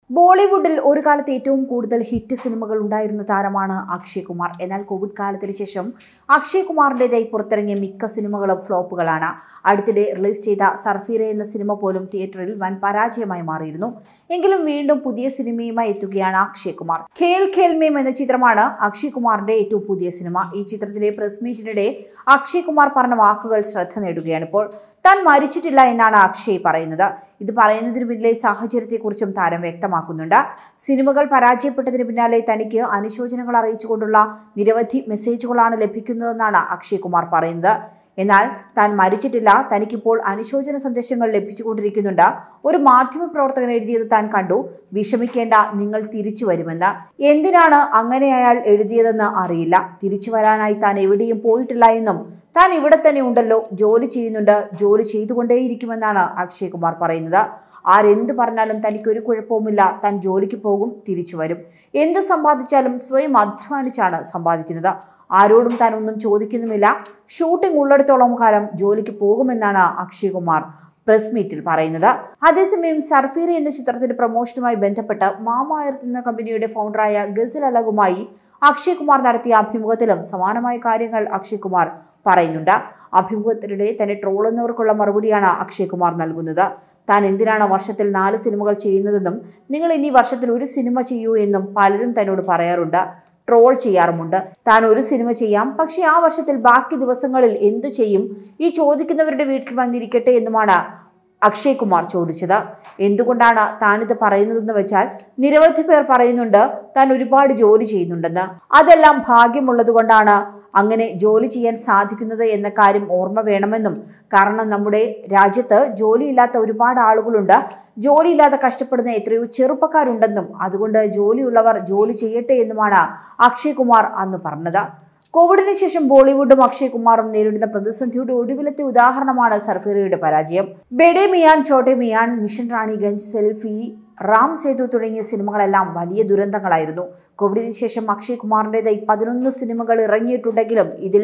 ബോളിവുഡിൽ ഒരു കാലത്ത് ഏറ്റവും കൂടുതൽ ഹിറ്റ് സിനിമകൾ ഉണ്ടായിരുന്ന താരമാണ് അക്ഷയ് കുമാർ. എന്നാൽ കോവിഡ് കാലത്തിന് ശേഷം അക്ഷയ് കുമാറിൻ്റെതായി പുറത്തിറങ്ങിയ മിക്ക സിനിമകളും ഫ്ലോപ്പുകളാണ്. അടുത്തിടെ റിലീസ് ചെയ്ത സർഫീറ എന്ന സിനിമ പോലും തിയേറ്ററിൽ വൻ പരാജയമായി മാറിയിരുന്നു. എങ്കിലും വീണ്ടും പുതിയ സിനിമയുമായി എത്തുകയാണ് അക്ഷയ് കുമാർ. ഖേൽ ഖേൽ മേം എന്ന ചിത്രമാണ് അക്ഷയ് കുമാറിന്റെ ഏറ്റവും പുതിയ സിനിമ. ഈ ചിത്രത്തിലെ പ്രസ് മീറ്റിനിടെ അക്ഷയ് കുമാർ പറഞ്ഞ വാക്കുകൾ ശ്രദ്ധ നേടുകയാണ്. ഇപ്പോൾ താൻ മരിച്ചിട്ടില്ല എന്നാണ് അക്ഷയ് പറയുന്നത്. ഇത് പറയുന്നതിന് പിന്നിലെ സാഹചര്യത്തെക്കുറിച്ചും താരം വ്യക്തമാക്കുന്നുണ്ട്. സിനിമകൾ പരാജയപ്പെട്ടതിന് പിന്നാലെ തനിക്ക് അനുശോചനങ്ങൾ അറിയിച്ചുകൊണ്ടുള്ള നിരവധി മെസ്സേജുകളാണ് ലഭിക്കുന്നതെന്നാണ് അക്ഷയ് കുമാർ പറയുന്നത്. എന്നാൽ താൻ മരിച്ചിട്ടില്ല, തനിക്കിപ്പോൾ അനുശോചന സന്ദേശങ്ങൾ ലഭിച്ചുകൊണ്ടിരിക്കുന്നുണ്ട്. ഒരു മാധ്യമ പ്രവർത്തകൻ എഴുതിയത് താൻ കണ്ടു. വിഷമിക്കേണ്ട, നിങ്ങൾ തിരിച്ചു വരുമെന്ന്. എന്തിനാണ് അങ്ങനെ അയാൾ എഴുതിയതെന്ന് അറിയില്ല. തിരിച്ചു വരാനായി താൻ എവിടെയും പോയിട്ടില്ല എന്നും താൻ ഇവിടെ തന്നെ ഉണ്ടല്ലോ, ജോലി ചെയ്യുന്നുണ്ട്, ജോലി ചെയ്തുകൊണ്ടേയിരിക്കുമെന്നാണ് അക്ഷയ് കുമാർ പറയുന്നത്. ആരെന്ത് പറഞ്ഞാലും തനിക്കൊരു കുഴപ്പവുമില്ല, താൻ ജോലിക്ക് പോകും, തിരിച്ചു വരും. എന്ത് സമ്പാദിച്ചാലും സ്വയം അധ്വാനിച്ചാണ് സമ്പാദിക്കുന്നത്. ആരോടും താൻ ഒന്നും ചോദിക്കുന്നുമില്ല. ഷൂട്ടിംഗ് ഉള്ളിടത്തോളം കാലം ജോലിക്ക് പോകുമെന്നാണ് അക്ഷയ് കുമാർ പ്രസ് മീറ്റിൽ പറയുന്നത്. അതേസമയം സർഫീറ എന്ന ചിത്രത്തിന്റെ പ്രൊമോഷനുമായി ബന്ധപ്പെട്ട് മാമ എർത്ത് എന്ന കമ്പനിയുടെ ഫൗണ്ടറായ ഗസൽ അലഗുമായി അക്ഷയ് കുമാർ നടത്തിയ അഭിമുഖത്തിലും സമാനമായ കാര്യങ്ങൾ അക്ഷയ് കുമാർ പറയുന്നുണ്ട്. അഭിമുഖത്തിനിടെ തന്നെ ട്രോളുന്നവർക്കുള്ള മറുപടിയാണ് അക്ഷയ് കുമാർ നൽകുന്നത്. താൻ എന്തിനാണ് വർഷത്തിൽ 4 സിനിമകൾ ചെയ്യുന്നതെന്നും നിങ്ങൾ ഇനി വർഷത്തിൽ 1 സിനിമ ചെയ്യൂ എന്നും പലരും തന്നോട് പറയാറുണ്ട്, ട്രോൾ ചെയ്യാറുമുണ്ട്. താൻ 1 സിനിമ ചെയ്യാം, പക്ഷേ ആ വർഷത്തിൽ ബാക്കി ദിവസങ്ങളിൽ എന്തു ചെയ്യും? ഈ ചോദിക്കുന്നവരുടെ വീട്ടിൽ വന്നിരിക്കട്ടെ എന്നുമാണ് അക്ഷയ് കുമാർ ചോദിച്ചത്. എന്തുകൊണ്ടാണ് താനിത് പറയുന്നതെന്ന് വെച്ചാൽ നിരവധി പേർ പറയുന്നുണ്ട് താൻ ഒരുപാട് ജോലി ചെയ്യുന്നുണ്ടെന്ന്. അതെല്ലാം ഭാഗ്യമുള്ളത് കൊണ്ടാണ് അങ്ങനെ ജോലി ചെയ്യാൻ സാധിക്കുന്നത് എന്ന കാര്യം ഓർമ്മ വേണമെന്നും, കാരണം നമ്മുടെ രാജ്യത്ത് ജോലിയില്ലാത്ത ഒരുപാട് ആളുകളുണ്ട്, ജോലിയില്ലാതെ കഷ്ടപ്പെടുന്ന എത്രയോ ചെറുപ്പക്കാരുണ്ടെന്നും അതുകൊണ്ട് ജോലിയുള്ളവർ ജോലി ചെയ്യട്ടെ എന്നുമാണ് അക്ഷയ് കുമാർ അന്ന് പറഞ്ഞത്. കോവിഡിന് ശേഷം ബോളിവുഡും അക്ഷയ് കുമാറും നേരിടുന്ന പ്രതിസന്ധിയുടെ ഒടുവിലത്തെ ഉദാഹരണമാണ് സർഫീറയുടെ പരാജയം. ബെഡെ മിയാൻ ചോട്ടെ മിയാൻ, മിഷൻ റാണിഗഞ്ച്, സെൽഫി, റാം സേതു തുടങ്ങിയ സിനിമകളെല്ലാം വലിയ ദുരന്തങ്ങളായിരുന്നു. കോവിഡിന് ശേഷം അക്ഷയ് കുമാറിൻ്റെതായി 11 സിനിമകൾ ഇറങ്ങിയിട്ടുണ്ടെങ്കിലും ഇതിൽ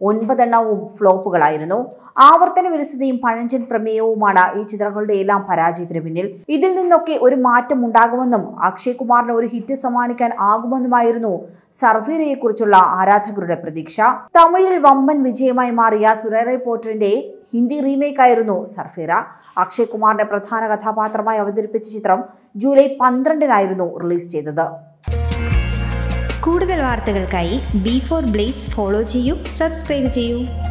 9 എണ്ണവും ഫ്ലോപ്പുകളായിരുന്നു. ആവർത്തന വിരസതയും പഴഞ്ചൻ പ്രമേയവുമാണ് ഈ ചിത്രങ്ങളുടെ എല്ലാം പരാജയത്തിന് പിന്നിൽ. ഇതിൽ നിന്നൊക്കെ ഒരു മാറ്റം ഉണ്ടാകുമെന്നും അക്ഷയ് കുമാറിന് ഒരു ഹിറ്റ് സമ്മാനിക്കാൻ ആകുമെന്നുമായിരുന്നു സർഫീറയെ കുറിച്ചുള്ള ആരാധകരുടെ പ്രതീക്ഷ. തമിഴിൽ വമ്പൻ വിജയമായി മാറിയ സുരേറ പോട്ടറിന്റെ ഹിന്ദി റീമേക്ക് ആയിരുന്നു സർഫീറ. അക്ഷയ് കുമാറിന്റെ പ്രധാന കഥാപാത്രമായി അവതരിപ്പിച്ച ചിത്രം ജൂലൈ 12-നായിരുന്നു റിലീസ് ചെയ്തത്. കൂടുതൽ വാർത്തകൾക്കായി B4 Blaze ഫോളോ ചെയ്യൂ, സബ്സ്ക്രൈബ് ചെയ്യൂ.